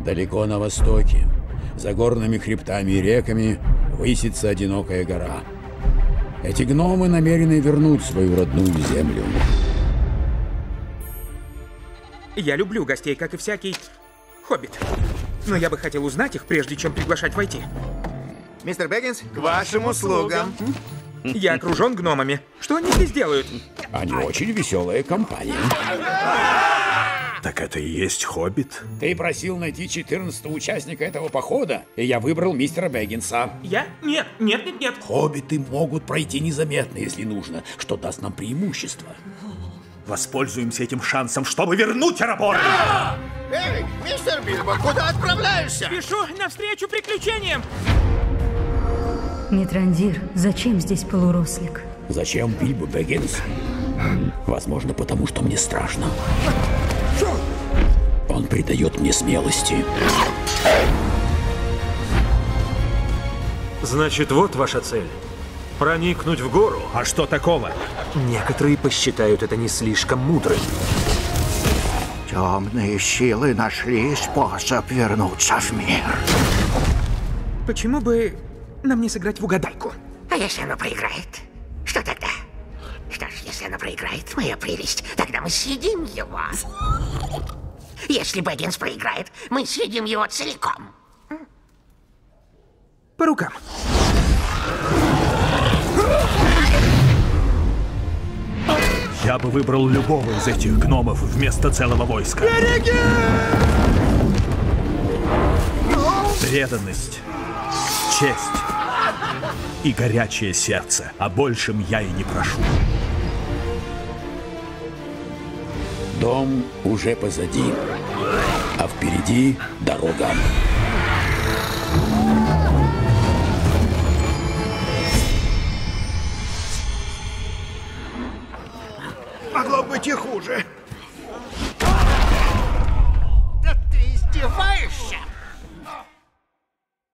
Далеко на востоке, за горными хребтами и реками, высится одинокая гора. Эти гномы намерены вернуть свою родную землю. Я люблю гостей, как и всякий хоббит. Но я бы хотел узнать их, прежде чем приглашать войти. Мистер Бэггинс, к вашим услугам. Я окружен гномами. Что они здесь делают? Они очень веселая компания. Так это и есть хоббит? Ты просил найти 14-го участника этого похода, и я выбрал мистера Бэггинса. Я? Нет. Хоббиты могут пройти незаметно, если нужно, что даст нам преимущество. Воспользуемся этим шансом, чтобы вернуть Арагорна! Эй, мистер Бильбо, куда отправляешься? Спешу навстречу приключениям! Митрандир, зачем здесь полурослик? Зачем Бильбо Бэггинс? Возможно, потому что мне страшно. Он придает мне смелости. Значит, вот ваша цель. Проникнуть в гору. А что такого? Некоторые посчитают это не слишком мудрым. Темные силы нашли способ вернуться в мир. Почему бы нам не сыграть в угадайку? А если оно проиграет? Что тогда? Что ж, если оно проиграет, моя прелесть, тогда мы съедим его. Если Бэггинс проиграет, мы съедим его целиком. По рукам. Я бы выбрал любого из этих гномов вместо целого войска. Береги! Преданность, честь и горячее сердце. О большем я и не прошу. Дом уже позади, а впереди дорога. Могло быть и хуже.